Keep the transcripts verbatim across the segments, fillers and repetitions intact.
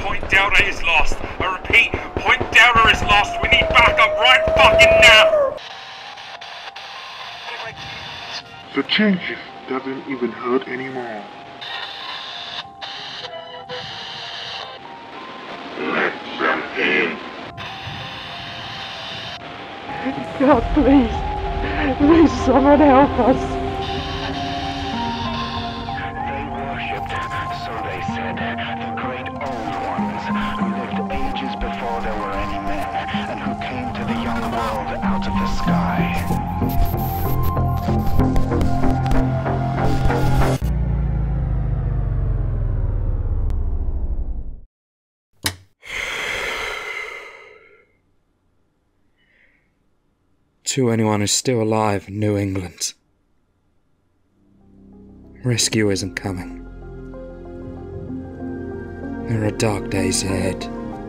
Point Delta is lost. I repeat, Point Delta is lost. We need backup right fucking now. The changes doesn't even hurt anymore. Let them in. God, please. Please, someone help us. They worshipped, so they said, the great old ones, who lived ages before there were any men, and who came to the young world out of the sky. To anyone who's still alive in New England, rescue isn't coming. There are dark days ahead.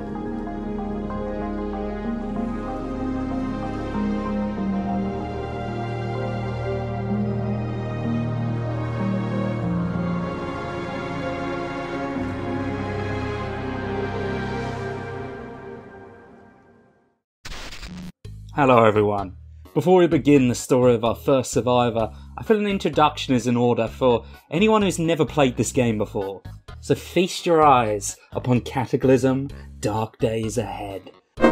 Hello everyone. Before we begin the story of our first survivor, I feel an introduction is in order for anyone who's never played this game before. So feast your eyes upon Cataclysm, Dark Days Ahead.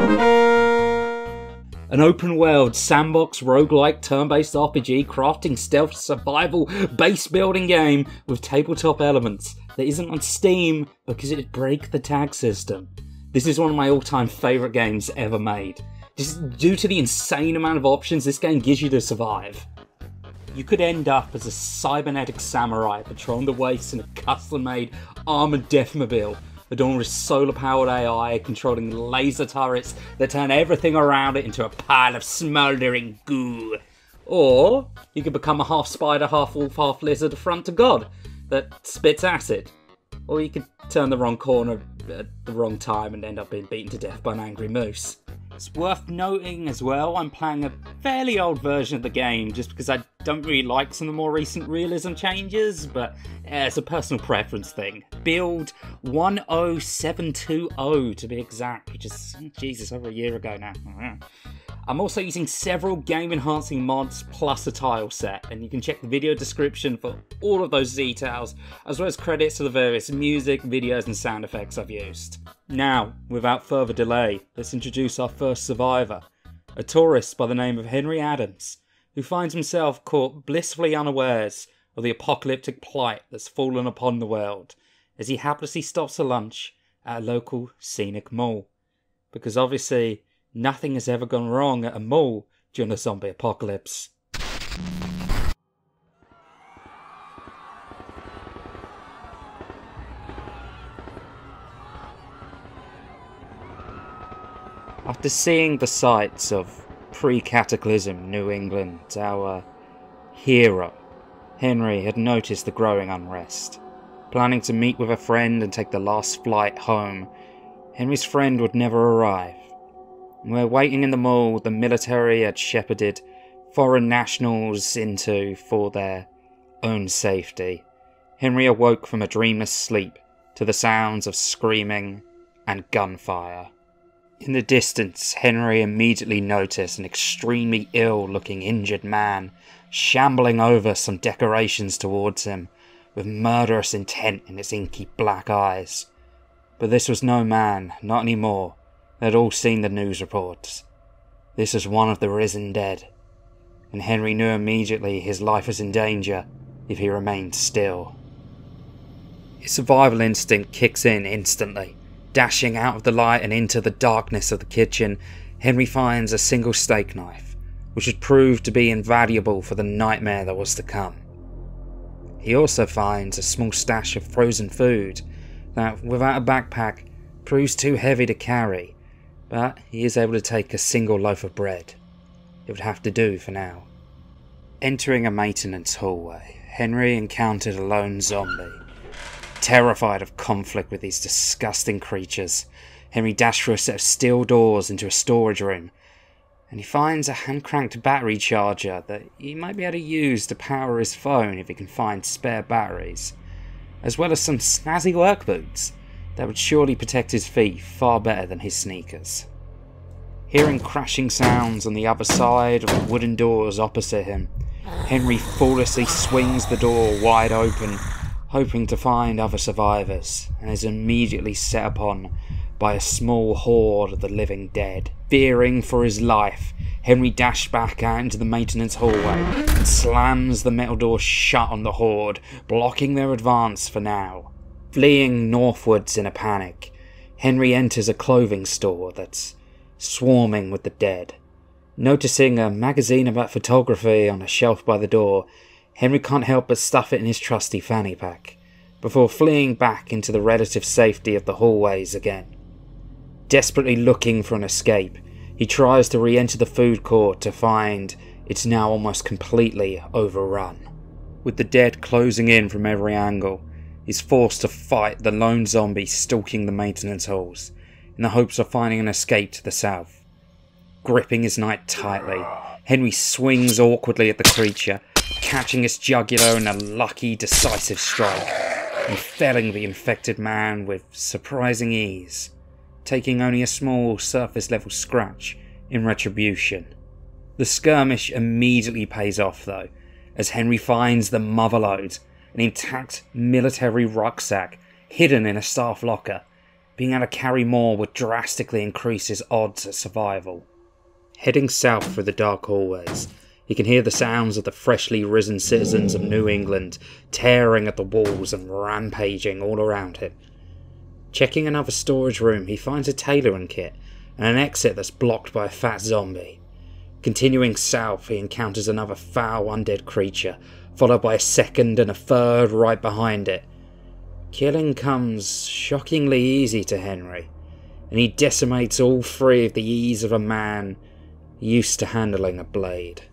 An open world, sandbox, roguelike, turn-based R P G, crafting, stealth, survival, base building game with tabletop elements that isn't on Steam because it break the tag system. This is one of my all-time favourite games ever made. Just due to the insane amount of options this game gives you to survive. You could end up as a cybernetic samurai patrolling the wastes in a custom-made armoured deathmobile, adorned with solar-powered A I controlling laser turrets that turn everything around it into a pile of smouldering goo. Or you could become a half spider, half wolf, half lizard front to god that spits acid. Or you could turn the wrong corner at the wrong time and end up being beaten to death by an angry moose. It's worth noting as well, I'm playing a fairly old version of the game just because I don't really like some of the more recent realism changes, but yeah, it's a personal preference thing. Build one oh seven two oh to be exact, which is, Jesus, over a year ago now. I'm also using several game-enhancing mods plus a tile set, and you can check the video description for all of those details, as well as credits to the various music, videos and sound effects I've used. Now, without further delay, let's introduce our first survivor, a tourist by the name of Henry Adams, who finds himself caught blissfully unawares of the apocalyptic plight that's fallen upon the world, as he haplessly stops for lunch at a local scenic mall. Because obviously, nothing has ever gone wrong at a mall during the zombie apocalypse. After seeing the sights of pre-Cataclysm New England, our hero, Henry, had noticed the growing unrest. Planning to meet with a friend and take the last flight home, Henry's friend would never arrive. Where waiting in the mall, the military had shepherded foreign nationals into for their own safety. Henry awoke from a dreamless sleep to the sounds of screaming and gunfire. In the distance, Henry immediately noticed an extremely ill-looking injured man shambling over some decorations towards him, with murderous intent in its inky black eyes. But this was no man, not anymore. They'd all seen the news reports. This was one of the risen dead, and Henry knew immediately his life was in danger if he remained still. His survival instinct kicks in instantly. Dashing out of the light and into the darkness of the kitchen, Henry finds a single steak knife, which would prove to be invaluable for the nightmare that was to come. He also finds a small stash of frozen food that, without a backpack, proves too heavy to carry, but he is able to take a single loaf of bread. It would have to do for now. Entering a maintenance hallway, Henry encountered a lone zombie. Terrified of conflict with these disgusting creatures, Henry dashed through a set of steel doors into a storage room, and he finds a hand-cranked battery charger that he might be able to use to power his phone if he can find spare batteries, as well as some snazzy work boots that would surely protect his feet far better than his sneakers. Hearing crashing sounds on the other side of the wooden doors opposite him, Henry foolishly swings the door wide open, hoping to find other survivors, and is immediately set upon by a small horde of the living dead. Fearing for his life, Henry dashed back out into the maintenance hallway and slams the metal door shut on the horde, blocking their advance for now. Fleeing northwards in a panic, Henry enters a clothing store that's swarming with the dead. Noticing a magazine about photography on a shelf by the door, Henry can't help but stuff it in his trusty fanny pack, before fleeing back into the relative safety of the hallways again. Desperately looking for an escape, he tries to re-enter the food court to find it's now almost completely overrun. With the dead closing in from every angle, he's forced to fight the lone zombie stalking the maintenance halls, in the hopes of finding an escape to the south. Gripping his knife tightly, Henry swings awkwardly at the creature, catching its jugular in a lucky, decisive strike, and felling the infected man with surprising ease, taking only a small surface-level scratch in retribution. The skirmish immediately pays off though, as Henry finds the motherlode, an intact military rucksack hidden in a staff locker. Being able to carry more would drastically increase his odds at survival. Heading south through the dark hallways, he can hear the sounds of the freshly risen citizens of New England tearing at the walls and rampaging all around him. Checking another storage room, he finds a tailoring kit and an exit that's blocked by a fat zombie. Continuing south, he encounters another foul undead creature, followed by a second and a third right behind it. Killing comes shockingly easy to Henry, and he decimates all three with the ease of a man used to handling a blade.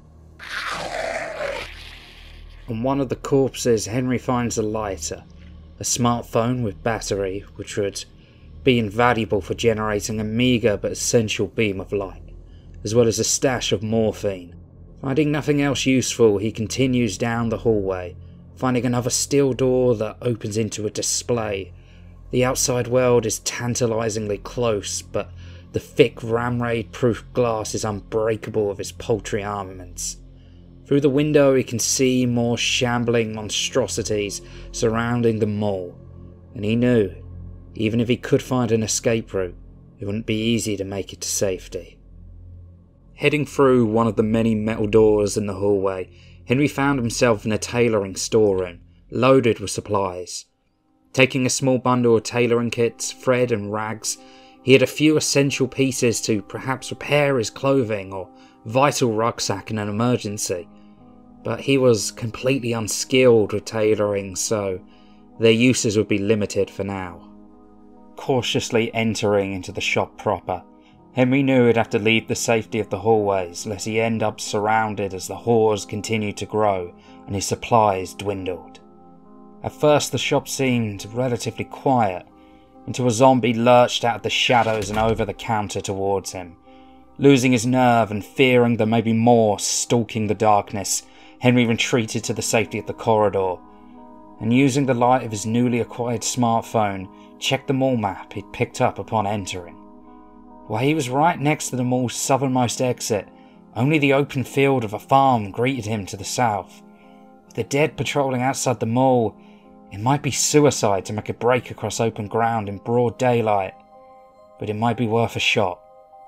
On one of the corpses, Henry finds a lighter, a smartphone with battery, which would be invaluable for generating a meagre but essential beam of light, as well as a stash of morphine. Finding nothing else useful, he continues down the hallway, finding another steel door that opens into a display. The outside world is tantalisingly close, but the thick ramrod-proof glass is unbreakable of its paltry armaments. Through the window he can see more shambling monstrosities surrounding the mall, and he knew, even if he could find an escape route, it wouldn't be easy to make it to safety. Heading through one of the many metal doors in the hallway, Henry found himself in a tailoring storeroom, loaded with supplies. Taking a small bundle of tailoring kits, thread and rags, he had a few essential pieces to perhaps repair his clothing or vital rucksack in an emergency. But he was completely unskilled with tailoring, so their uses would be limited for now. Cautiously entering into the shop proper, Henry knew he'd have to leave the safety of the hallways, lest he end up surrounded as the hordes continued to grow and his supplies dwindled. At first the shop seemed relatively quiet, until a zombie lurched out of the shadows and over the counter towards him. Losing his nerve and fearing there may be more stalking the darkness, Henry retreated to the safety of the corridor, and using the light of his newly acquired smartphone, checked the mall map he'd picked up upon entering. While he was right next to the mall's southernmost exit, only the open field of a farm greeted him to the south. With the dead patrolling outside the mall, it might be suicide to make a break across open ground in broad daylight, but it might be worth a shot.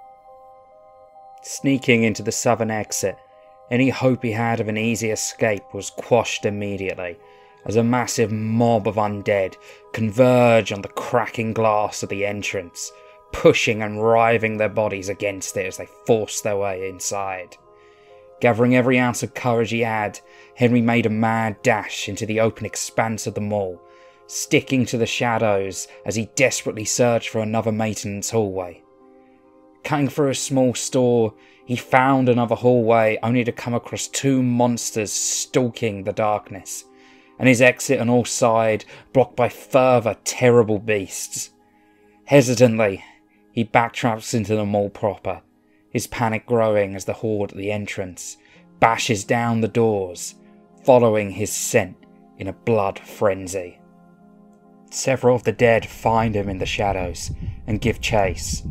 Sneaking into the southern exit, any hope he had of an easy escape was quashed immediately, as a massive mob of undead converge on the cracking glass of the entrance, pushing and writhing their bodies against it as they forced their way inside. Gathering every ounce of courage he had, Henry made a mad dash into the open expanse of the mall, sticking to the shadows as he desperately searched for another maintenance hallway. Cutting through a small store, he found another hallway only to come across two monsters stalking the darkness, and his exit on all sides blocked by further terrible beasts. Hesitantly, he backtracks into the mall proper, his panic growing as the horde at the entrance bashes down the doors, following his scent in a blood frenzy. Several of the dead find him in the shadows and give chase.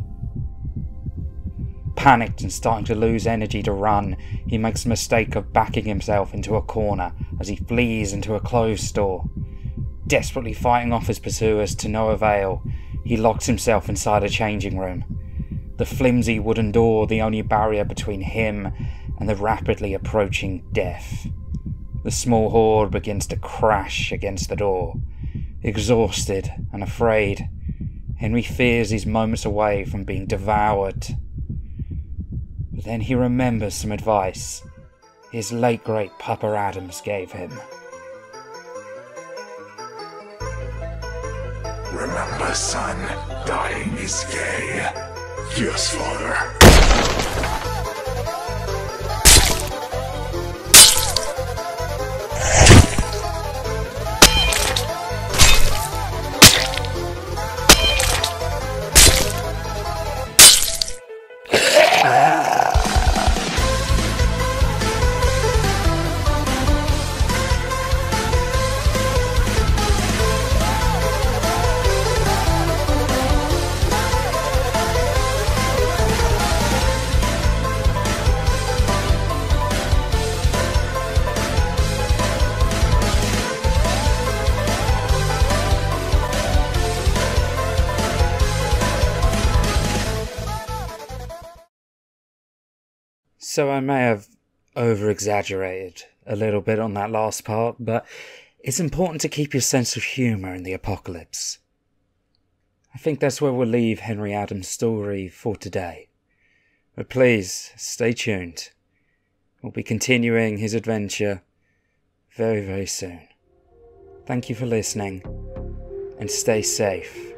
Panicked and starting to lose energy to run, he makes the mistake of backing himself into a corner as he flees into a clothes store. Desperately fighting off his pursuers to no avail, he locks himself inside a changing room. The flimsy wooden door the only barrier between him and the rapidly approaching death. The small horde begins to crash against the door. Exhausted and afraid, Henry fears he's moments away from being devoured. But then he remembers some advice his late great Papa Adams gave him. Remember, son, dying is gay. Yes, father. So I may have over-exaggerated a little bit on that last part, but it's important to keep your sense of humour in the apocalypse. I think that's where we'll leave Henry Adams' story for today. But please, stay tuned. We'll be continuing his adventure very, very soon. Thank you for listening, and stay safe.